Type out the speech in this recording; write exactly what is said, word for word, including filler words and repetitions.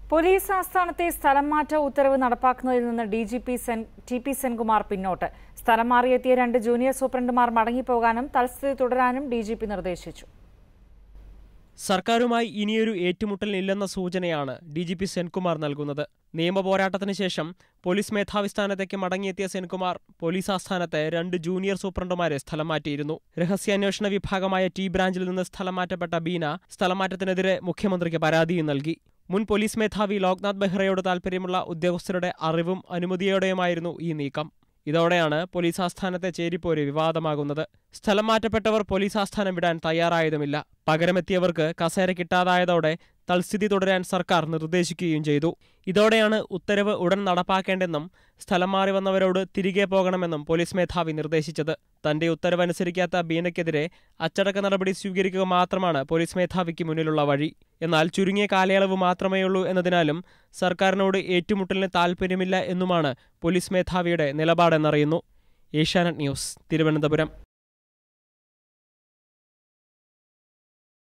Police ആസ്ഥാനത്തെ സ്ഥലം മാറ്റ ഉത്തരവ് നടപ്പാക്കുന്നതിൽ നിന്ന് D G P T P Senkumar പിന്നോട്ട്. സ്ഥലം മാറിയെത്തിയ രണ്ട് ജൂനിയർ സൂപ്രണ്ടുമാർ മടങ്ങിപ്പോകാനും തൽസ്ഥിതി തുടരാനും ഡി ജി പി നിർദ്ദേശിച്ചു. സർക്കാരുമായി ഇനിയൊരു ഏറ്റുമുട്ടലിനില്ലെന്ന സൂചനയാണ് ഡി ജി പി സെൻകുമാർ നൽകുന്നത്. നിയമപോരാട്ടത്തിന് ശേഷം പോലീസ് മേധാവി സ്ഥാനത്തേക്ക് മടങ്ങിയെത്തിയ സെൻകുമാർ പോലീസ് ആസ്ഥാനത്തെ രണ്ട് ജൂനിയർ സൂപ്രണ്ടുമാരെ സ്ഥലം മാറ്റിയിരുന്നു. രഹസ്യാന്വേഷണ വിഭാഗമായ ടി ബ്രാഞ്ചിൽ നിന്ന് സ്ഥലം മാറ്റപ്പെട്ട ബീന സ്ഥലമാറ്റത്തിനെതിരെ മുഖ്യമന്ത്രിക്ക് പരാതിയും നൽകി. മുൻ പോലീസ് മേധാവി ലോക്നാഥ് ബെഹ്റയോട് താൽപര്യമുള്ള ഉദ്യോഗസ്ഥരുടെ അറിവും അനുമതിയോടെയുമായിരുന്നു ഈ നീക്കം. ഇതോടെയാണ് പോലീസ് ആസ്ഥാനത്തെ ചേരിപ്പോര് വിവാദമാകുന്നത്. സ്ഥലം മാറ്റപ്പെട്ടവർ പോലീസ് ആസ്ഥാനം വിടാൻ തയ്യാറായതുമില്ല. പകരമെത്തിയവർക്ക് കസേര കിട്ടാതായതോടെ തൽസ്ഥിതി തുടരാൻ സർക്കാർ നിർദ്ദേശിക്കുകയും ചെയ്തു. ഇതോടെയാണ് ഉത്തരവ് ഉടൻ നടപ്പാക്കേണ്ടെന്നും സ്ഥലം മാറി വന്നവരോട് തിരികെ പോകണമെന്നും പോലീസ് മേധാവി നിർദ്ദേശിച്ചത്. തന്റെ ഉത്തരവനുസരിക്കാത്ത ബീനയ്ക്കെതിരെ അച്ചടക്ക നടപടി സ്വീകരിക്കുക മാത്രമാണ് പോലീസ് മേധാവിക്ക് മുന്നിലുള്ള വഴി. എന്നാൽ ചുരുങ്ങിയ കാലയളവ് മാത്രമേയുള്ളൂ എന്നതിനാലും സർക്കാരിനോട് ഏറ്റുമുട്ടലിന് താൽപ്പര്യമില്ല എന്നുമാണ് പോലീസ് മേധാവിയുടെ നിലപാടെന്നറിയുന്നു. ഏഷ്യാനെറ്റ് ന്യൂസ്, തിരുവനന്തപുരം.